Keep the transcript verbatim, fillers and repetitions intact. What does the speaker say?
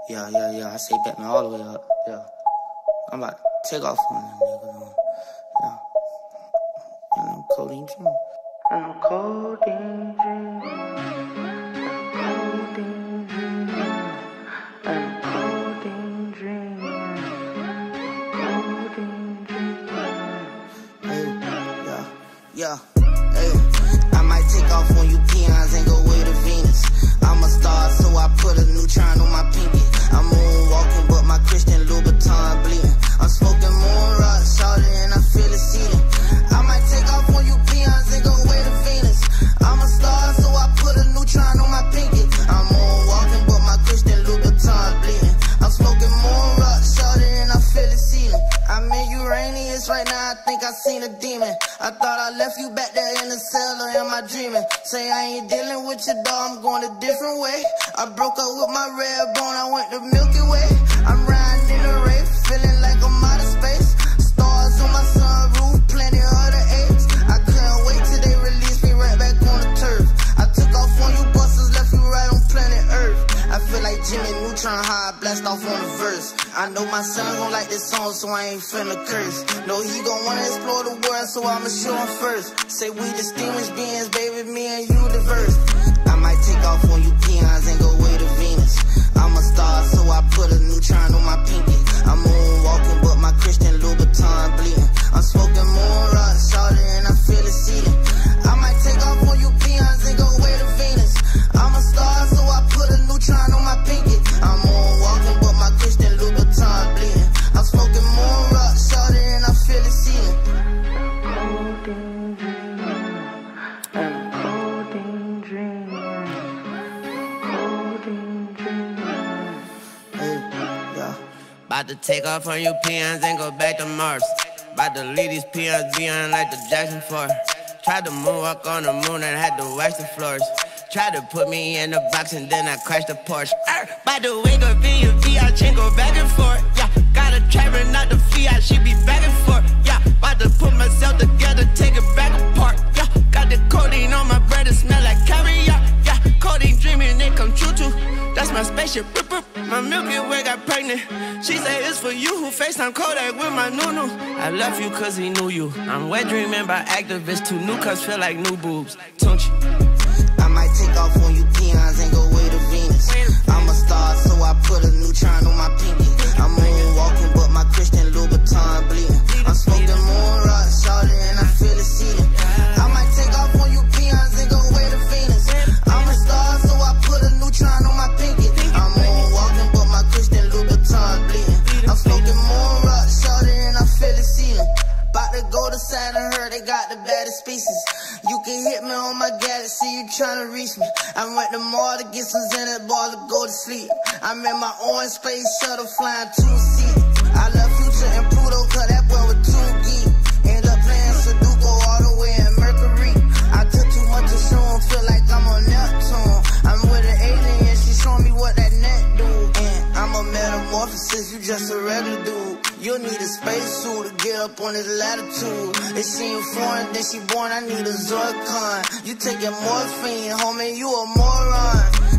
Yeah, yeah, yeah. I say Batman all the way up. Yeah. I'm about to take off on them niggas. Yeah. And I'm codeine dream. And I'm codeine dream. Codeine dream. And codeine dream. Codeine dream. Hey, yeah, yeah. Hey, I might take off on you peons and go way to Venus. I'm a star, so I put a neutron on my pinky. I'm moonwalking, but my Christian Louboutin bleeding. I'm smoking moon rock, shawty, and I feel it seeding. I might take off on you peons and go way to Venus. I'm a star, so I put a neutron on my pinky. I'm moonwalking, but my Christian Louboutin bleeding. I'm smoking moon rock, shawty, and I feel it seeding. I'm in Uranus right now, I think I seen a demon. I thought I left you back there in the cell, or am I dreaming? Say I ain't dealing with your dog, I'm going a different way. I broke up with my red bone, I went to Milky Way. I'm riding in a Wraith, feeling like I'm out of space. Stars on my sunroof, plenty of the apes. I couldn't wait till they released me right back on the turf. I took off on you busters, left you right on planet Earth. I feel like Jimmy Neutron, how I blast off on the verse. I know my son gon' like this song, so I ain't finna curse. Know he gon' wanna explore the world, so I'ma show him first. Say we distinguished beings, baby, me and you diverse. I might take off on you peons and go way to Venus. I'm a star, so I put a neutron on my pinky. I'm moonwalking, but my Christian Louboutin bleeding. I'm smoking moon rock, shawty, and I feel it seeding. I might take off on you peons and go way to Venus. I'm a star, so I put a neutron on my pinky. I'm moonwalking, but my Christian Louboutin bleeding. I'm smoking moon rock, shawty, and I feel it seeding. Codeine dream, and codeine dream, codeine dream. Hey, yeah. About to take off on you peons and go back to Mars. About to leave these peons beyond like the Jackson four. Tried to moonwalk on the moon and had to wax the floors. Tried to put me in the box and then I crashed the Porsche. Er, by the wake up in your V I chain go back and forth. Yeah, got a trapper, not the Fiat, she be back and forth. Yeah, about to put myself together, take it back apart. Yeah, got the codeine on my breath, it smell like caviar. Yeah, codeine dreaming, it come true too. That's my spaceship. My Milky Way got pregnant. She say it's for you who FaceTime Kodak with my Nunu. I left you cause he knew you. I'm wet dreaming by activists. Two new cups feel like new boobs. Don't you? I might take off on you peons and go way to Venus. I'm a star, so I put a neutron on my pinky. I'm moonwalking, but my Christian Louboutin bleeding. I'm smoking moon rock, shawty, and I feel it seeding. I might take off on you peons and go way to Venus. I'm a star, so I put a neutron on my pinky. I'm moonwalking, but my Christian Louboutin bleeding. I'm smoking moon rock, shawty, and I feel it seeding. About to go to Saturn, heard they got the baddest species. You can hit me on my galaxy, you tryna reach me. I went to mall to get some Xanax ball to go to sleep. I'm in my own space shuttle flying two seats. I love Future and Pluto, cause that boy was too geek. End up playing Sudoku all the way in Mercury. I took too much to show him, feel like I'm on Neptune. I'm with an alien, she showing me what that net do. And I'm a metamorphosis, you just a regular dude. You'll need a spacesuit to get up on this latitude. If she ain't foreign, then she born, I need a Zircon. You taking morphine, homie, you a moron.